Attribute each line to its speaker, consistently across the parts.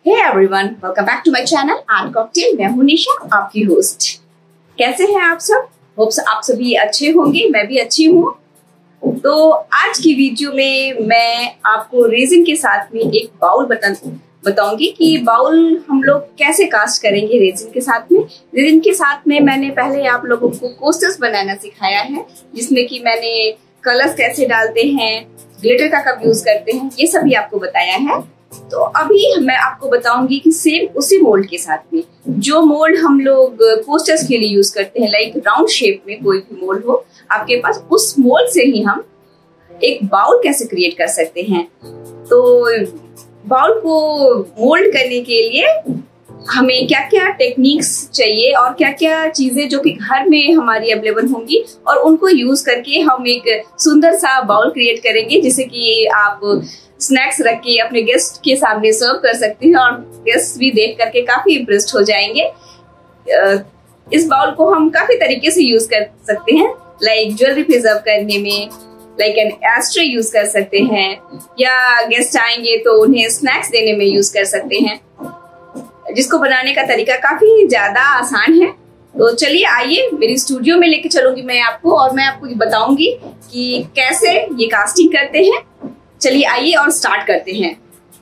Speaker 1: Hey everyone, welcome back to my channel art cocktail. मैं हूं निशा, आपकी होस्ट। कैसे हैं आप सब? होप्स आप सभी अच्छे होंगे, मैं भी अच्छी हूँ। तो आज की वीडियो में मैं आपको रेजिन के साथ में एक बाउल बताऊंगी कि बाउल हम लोग कैसे कास्ट करेंगे रेजिन के साथ में। रेजिन के साथ में मैंने पहले आप लोगों को कोस्टर्स बनाना सिखाया है, जिसमें कि मैंने कलर्स कैसे डालते हैं, ग्लिटर का कब यूज करते हैं, ये सभी आपको बताया है। तो अभी मैं आपको बताऊंगी कि सेम उसी मोल्ड के साथ में जो मोल्ड हम लोग कोस्टर्स के लिए यूज करते हैं, लाइक राउंड शेप में कोई भी मोल्ड हो आपके पास, उस मोल्ड से ही हम एक बाउल कैसे क्रिएट कर सकते हैं। तो बाउल को मोल्ड करने के लिए हमें क्या क्या टेक्निक्स चाहिए और क्या क्या चीजें जो कि घर में हमारी अवेलेबल होंगी, और उनको यूज करके हम एक सुंदर सा बाउल क्रिएट करेंगे, जिसे कि आप स्नैक्स रख के अपने गेस्ट के सामने सर्व कर सकते हैं और गेस्ट भी देख करके काफी इम्प्रेस्ड हो जाएंगे। इस बाउल को हम काफी तरीके से यूज कर सकते हैं, लाइक ज्वेलरी प्रिजर्व करने में, लाइक एन एस्ट्रे यूज कर सकते हैं, या गेस्ट आएंगे तो उन्हें स्नैक्स देने में यूज कर सकते हैं, जिसको बनाने का तरीका काफी ज्यादा आसान है। तो चलिए आइए, मेरी स्टूडियो में लेके चलूंगी मैं आपको, और मैं आपको बताऊंगी कि कैसे ये कास्टिंग करते हैं। चलिए आइए और स्टार्ट करते हैं।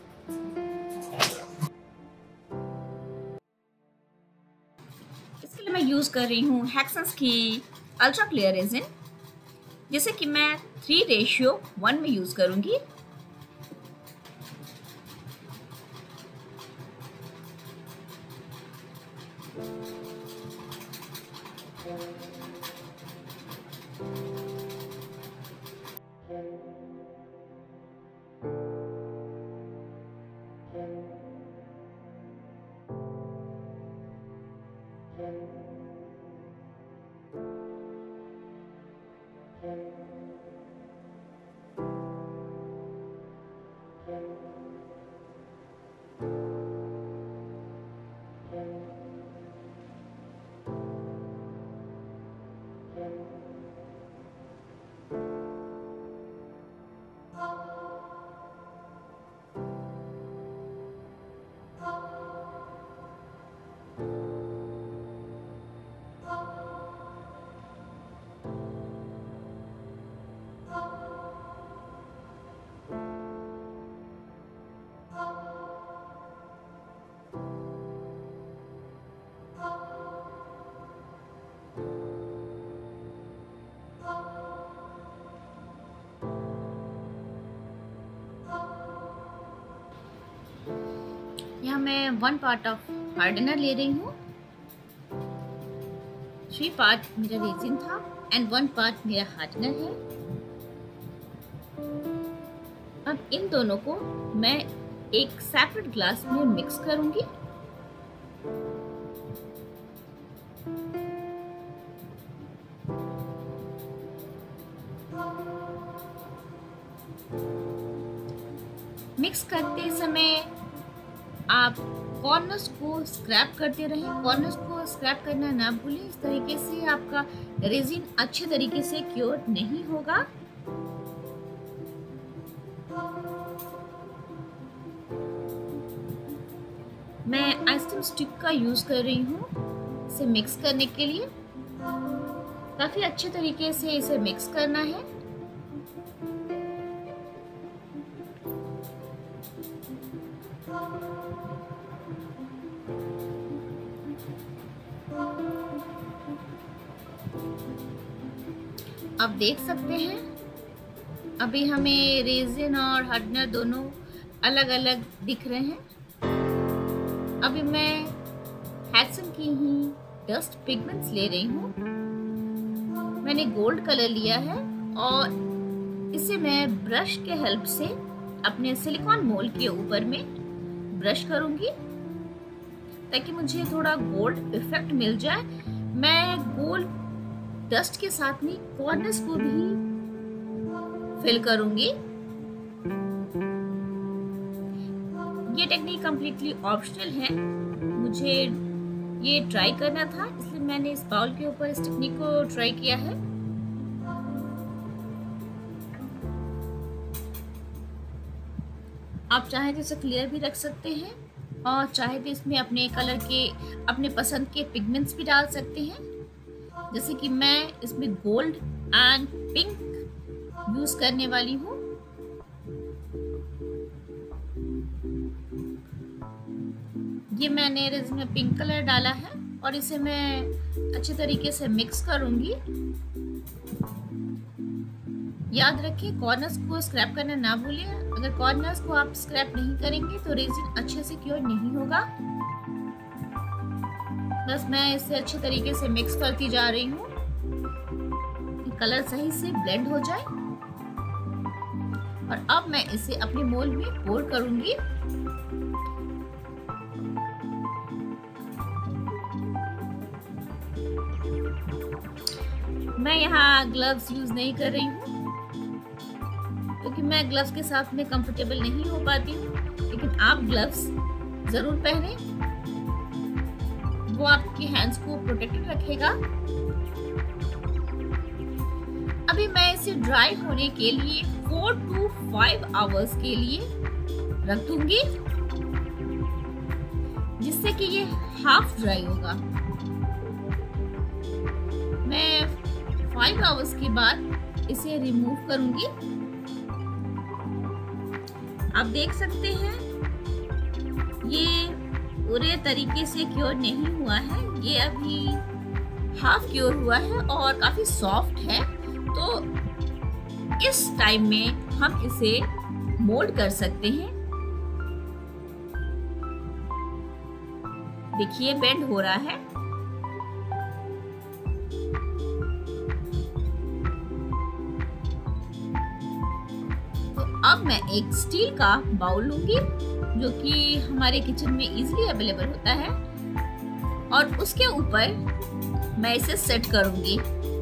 Speaker 1: इसके लिए मैं यूज कर रही हूँ हेक्सेंस की अल्ट्रा क्लियर रेजिन, जैसे कि मैं 3:1 में यूज करूंगी। यहाँ मैं 1 पार्ट ऑफ हार्डनर ले रही हूँ। 3 पार्ट मेरा रेजिन था एंड 1 पार्ट मेरा हार्डनर है। अब इन दोनों को मैं एक सेपरेट ग्लास में मिक्स करूंगी। मिक्स करते समय आप कॉर्नर्स को स्क्रैप करते रहें। कॉर्नर्स को स्क्रैप करना ना भूलें, इस तरीके से आपका रेजिन अच्छे तरीके से क्योर नहीं होगा। मैं आइसक्रीम स्टिक का यूज कर रही हूँ इसे मिक्स करने के लिए। काफी अच्छे तरीके से इसे मिक्स करना है। आप देख सकते हैं अभी हमें रेजिन और हार्डनर दोनों अलग अलग दिख रहे हैं। अभी मैं हेक्सेन की ही डस्ट पिगमेंट्स ले रही हूँ। मैंने गोल्ड कलर लिया है और इसे मैं ब्रश के हेल्प से अपने सिलिकॉन मोल्ड के ऊपर में ब्रश करूंगी, ताकि मुझे थोड़ा गोल्ड इफेक्ट मिल जाए। मैं गोल्ड डस्ट के साथ में कॉर्नर्स को भी फिल करूंगी। ये टेक्निक कंप्लीटली ऑप्शनल है, मुझे ये ट्राई करना था, इसलिए मैंने इस बाउल के ऊपर इस टेक्निक को ट्राई किया है। आप चाहें तो इसे क्लियर भी रख सकते हैं।
Speaker 2: और चाहे तो इसमें अपने कलर के, अपने पसंद के पिगमेंट्स भी डाल सकते हैं। जैसे कि मैं इसमें गोल्ड एंड पिंक यूज करने वाली हूँ। ये मैंने रेजिन में पिंक कलर डाला है और इसे मैं अच्छे तरीके से मिक्स करूंगी। याद रखिए कॉर्नर्स को स्क्रैप करना ना भूलिए। अगर कॉर्नर्स को आप स्क्रैप नहीं करेंगे तो रेजिन अच्छे से क्योर नहीं होगा। बस मैं इसे अच्छे तरीके से मिक्स करती जा रही हूँ, कलर सही से ब्लेंड हो जाए। और अब मैं इसे अपने मोल्ड में पोर करूंगी। मैं यहाँ ग्लव्स यूज नहीं कर रही हूँ क्योंकि मैं ग्लव्स के साथ में कंफर्टेबल नहीं हो पाती हूँ, लेकिन आप ग्लव्स जरूर पहने, वो आपके हैंड्स को प्रोटेक्टेड रखेगा। अभी मैं इसे ड्राई होने के लिए 4 to 5 आवर्स के लिए रख दूंगी, जिससे कि ये हाफ ड्राई होगा। मैं 5 आवर्स के बाद इसे रिमूव करूंगी। आप देख सकते हैं ये पूरे तरीके से क्योर नहीं हुआ है, ये अभी हाफ क्योर हुआ है और काफी सॉफ्ट है। तो इस टाइम में हम इसे मोल्ड कर सकते हैं। देखिए बेंड हो रहा है। अब मैं एक स्टील का बाउल लूंगी जो कि हमारे किचन में इजीली अवेलेबल होता है और उसके ऊपर मैं इसे सेट करूंगी।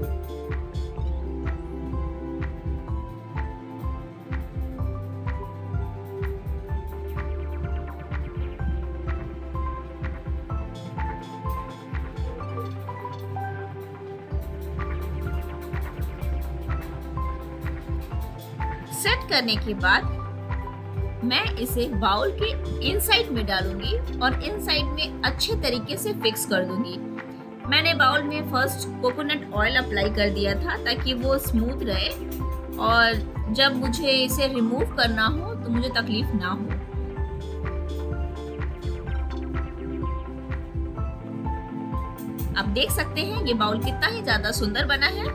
Speaker 2: सेट करने के बाद मैं इसे बाउल के इनसाइड में डालूंगी और इनसाइड में अच्छे तरीके से फिक्स कर दूंगी। मैंने बाउल में फर्स्ट कोकोनट ऑयल अप्लाई कर दिया था ताकि वो स्मूथ रहे और जब मुझे इसे रिमूव करना हो तो मुझे तकलीफ ना हो। आप देख सकते हैं ये बाउल कितना ही ज्यादा सुंदर बना है।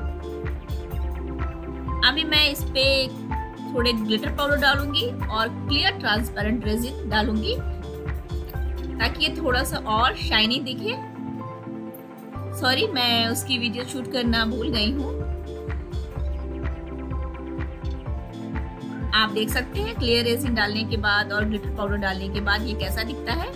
Speaker 2: अभी मैं इस पे थोड़े ग्लिटर पाउडर डालूंगी और क्लियर ट्रांसपेरेंट रेजिन डालूंगी ताकि ये थोड़ा सा और शाइनी दिखे। सॉरी, मैं उसकी वीडियो शूट करना भूल गई हूँ। आप देख सकते हैं क्लियर रेजिन डालने के बाद और ग्लिटर पाउडर डालने के बाद ये कैसा दिखता है।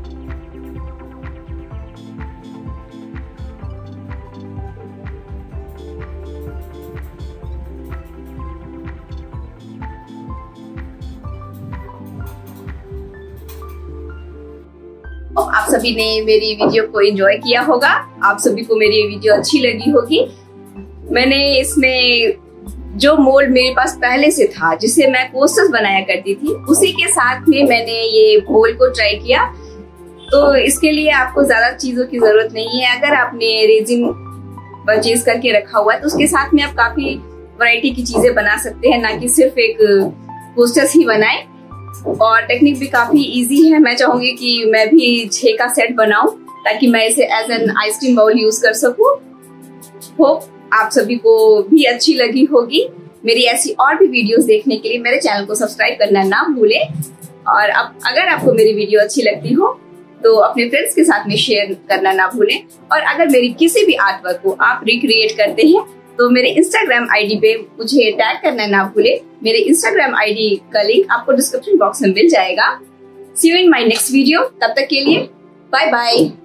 Speaker 1: आप सभी ने मेरी वीडियो को एंजॉय किया होगा, आप सभी को मेरी वीडियो अच्छी लगी होगी। मैंने इसमें जो मोल्ड मेरे पास पहले से था जिसे मैं कोस्टर्स बनाया करती थी, उसी के साथ में मैंने ये मोल्ड को ट्राई किया। तो इसके लिए आपको ज्यादा चीजों की जरूरत नहीं है। अगर आपने रेजिन परचेज करके रखा हुआ है तो उसके साथ में आप काफी वैरायटी की चीजें बना सकते हैं, ना कि सिर्फ एक कोस्टर्स ही बनाएं। और टेक्निक भी काफी इजी है। मैं चाहूंगी कि मैं भी 6 का सेट बनाऊं ताकि मैं इसे as an ice cream bowl use कर सकूं। होप आप सभी को भी अच्छी लगी होगी। मेरी ऐसी और भी वीडियोस देखने के लिए मेरे चैनल को सब्सक्राइब करना ना भूलें। और अब अगर आपको मेरी वीडियो अच्छी लगती हो तो अपने फ्रेंड्स के साथ में शेयर करना ना भूलें। और अगर मेरी किसी भी आर्ट वर्क को आप रिक्रिएट करते हैं तो मेरे इंस्टाग्राम आईडी पे मुझे टैग करना ना भूले। मेरे इंस्टाग्राम आईडी का लिंक आपको डिस्क्रिप्शन बॉक्स में मिल जाएगा। See you in my next video. तब तक के लिए बाय बाय।